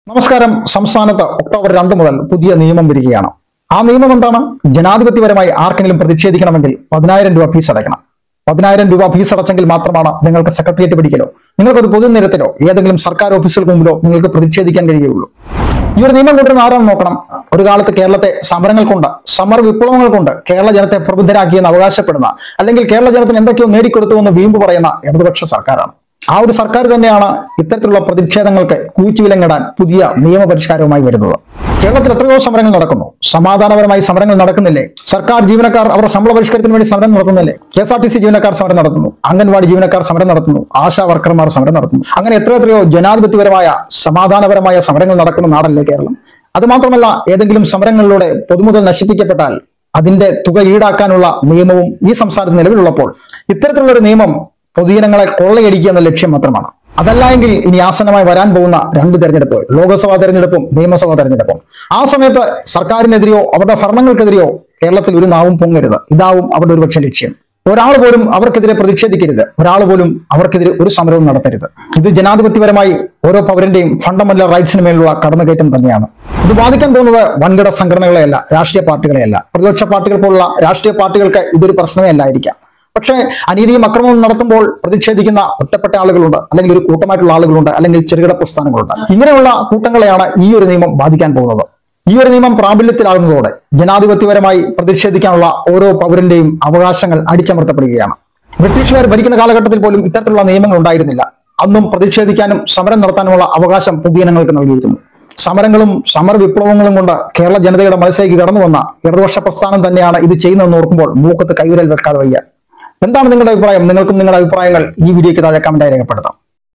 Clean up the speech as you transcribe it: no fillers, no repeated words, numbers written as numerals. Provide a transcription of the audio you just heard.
നമസ്കാരം. സംസ്ഥാനത്ത് ഒക്ടോബർ 2 മുതൽ പുതിയ നിയമം വരികയാണ്. ആ നിയമം എന്താണ്? ജനാധിപത്യപരമായി ആർക്കെങ്കിലും പ്രതിഷേധിക്കണമെങ്കിൽ 10,000 രൂപ ഫീസ് അടയ്ക്കണം. 10,000 രൂപ ഫീസ് അടച്ചെങ്കിൽ മാത്രമാണ് നിങ്ങൾക്ക് സെക്രട്ടേറിയറ്റ് പഠിക്കലോ നിങ്ങൾക്കൊരു പൊതുനിരത്തിലോ ഏതെങ്കിലും സർക്കാർ ഓഫീസുകൾക്ക് മുമ്പിലോ നിങ്ങൾക്ക് പ്രതിഷേധിക്കാൻ കഴിയുള്ളൂ. ഈ ഒരു നിയമം കൊണ്ടുവരുന്ന ആരാണെന്ന് നോക്കണം. ഒരു കാലത്ത് കേരളത്തെ സമരങ്ങൾ കൊണ്ട്, സമര വിപ്ലവങ്ങൾ കൊണ്ട് കേരള ജനത്തെ പ്രബുദ്ധരാക്കിയെന്ന് അവകാശപ്പെടുന്ന, അല്ലെങ്കിൽ കേരള ജനത്തിന് എന്തൊക്കെയോ നേടിക്കൊടുത്തുവെന്ന് വീമ്പ് പറയുന്ന ഇടതുപക്ഷ സർക്കാരാണ്. ആ ഒരു സർക്കാർ തന്നെയാണ് ഇത്തരത്തിലുള്ള പ്രതിഷേധങ്ങൾക്ക് കൂച്ചുവിലങ്ങിടാൻ പുതിയ നിയമപരിഷ്കാരവുമായി വരുന്നത്. കേരളത്തിൽ എത്രയോ സമരങ്ങൾ നടക്കുന്നു. സമാധാനപരമായി സമരങ്ങൾ നടക്കുന്നില്ലേ? സർക്കാർ ജീവനക്കാർ അവരുടെ ശമ്പള പരിഷ്കരണത്തിന് വേണ്ടി സമരം നടത്തുന്നില്ലേ? KSRTC ജീവനക്കാർ സമരം നടത്തുന്നു, അംഗൻവാടി ജീവനക്കാർ സമരം നടത്തുന്നു, ആശാ വർക്കർമാർ സമരം നടത്തുന്നു. അങ്ങനെ എത്രയോ ജനാധിപത്യപരമായ സമാധാനപരമായ സമരങ്ങൾ നടക്കുന്ന നാടല്ലേ കേരളം. അതുമാത്രമല്ല, ഏതെങ്കിലും സമരങ്ങളിലൂടെ പൊതുമുതൽ നശിപ്പിക്കപ്പെട്ടാൽ അതിന്റെ തുക ഈടാക്കാനുള്ള നിയമവും ഈ സംസ്ഥാനത്ത് നിലവിലുള്ളപ്പോൾ ഇത്തരത്തിലുള്ള ഒരു നിയമം പൊതുജനങ്ങളെ കൊള്ളയടിക്കുക എന്ന ലക്ഷ്യം മാത്രമാണ്. അതല്ല എങ്കിൽ ഇനി ആസന്നമായി വരാൻ പോകുന്ന 2 തെരഞ്ഞെടുപ്പുകൾ, ലോക്സഭാ തെരഞ്ഞെടുപ്പും നിയമസഭാ തെരഞ്ഞെടുപ്പും, ആ സമയത്ത് സർക്കാരിനെതിരെയോ അവരുടെ ഭരണങ്ങൾക്കെതിരെയോ കേരളത്തിൽ ഒരു നാവും പൊങ്ങരുത്. ഇതാവും അവരുടെ ഒരുപക്ഷെ ലക്ഷ്യം. ഒരാൾ പോലും അവർക്കെതിരെ പ്രതിഷേധിക്കരുത്, ഒരാൾ പോലും അവർക്കെതിരെ ഒരു സമരവും നടത്തരുത്. ഇത് ജനാധിപത്യപരമായി ഓരോ പൗരന്റെയും ഫണ്ടമെന്റൽ റൈറ്റ്സിന് മേലുള്ള കടന്നുകയറ്റം തന്നെയാണ്. ഇത് ബാധിക്കാൻ പോകുന്നത് വൻകിട സംഘടനകളെയല്ല, രാഷ്ട്രീയ പാർട്ടികളെയല്ല. പ്രതിപക്ഷ പാർട്ടികൾ പോലുള്ള രാഷ്ട്രീയ പാർട്ടികൾക്ക് ഇതൊരു പ്രശ്നമേ അല്ലായിരിക്കാം. പക്ഷേ അനീതിയും അക്രമവും നടത്തുമ്പോൾ പ്രതിഷേധിക്കുന്ന ഒറ്റപ്പെട്ട ആളുകളുണ്ട്, അല്ലെങ്കിൽ ഒരു കൂട്ടമായിട്ടുള്ള ആളുകളുണ്ട്, അല്ലെങ്കിൽ ചെറുകിട പ്രസ്ഥാനങ്ങളുണ്ട്. ഇങ്ങനെയുള്ള കൂട്ടങ്ങളെയാണ് ഈ ഒരു നിയമം ബാധിക്കാൻ പോകുന്നത്. ഈ ഒരു നിയമം പ്രാബല്യത്തിലാകുന്നതോടെ ജനാധിപത്യപരമായി പ്രതിഷേധിക്കാനുള്ള ഓരോ പൗരന്റെയും അവകാശങ്ങൾ അടിച്ചമർത്തപ്പെടുകയാണ്. ബ്രിട്ടീഷുകാർ ഭരിക്കുന്ന കാലഘട്ടത്തിൽ പോലും ഇത്തരത്തിലുള്ള നിയമങ്ങൾ ഉണ്ടായിരുന്നില്ല. അന്നും പ്രതിഷേധിക്കാനും സമരം നടത്താനുമുള്ള അവകാശം പൊതുജനങ്ങൾക്ക് നൽകിയിരുന്നു. സമരങ്ങളും സമര വിപ്ലവങ്ങളും കൊണ്ട് കേരള ജനതയുടെ മനസ്സിലേക്ക് കടന്നു വന്ന ഇടതുപക്ഷ പ്രസ്ഥാനം തന്നെയാണ് ഇത് ചെയ്യുന്നതെന്ന് ഓർക്കുമ്പോൾ മൂക്കത്ത് കൈവിരൽ വെക്കാതെ വയ്യ. എന്താണ് നിങ്ങളുടെ അഭിപ്രായം? നിങ്ങൾക്കും നിങ്ങളുടെ അഭിപ്രായങ്ങൾ ഈ വീഡിയോയ്ക്ക് താഴെ കമന്റായി രേഖപ്പെടുത്താം.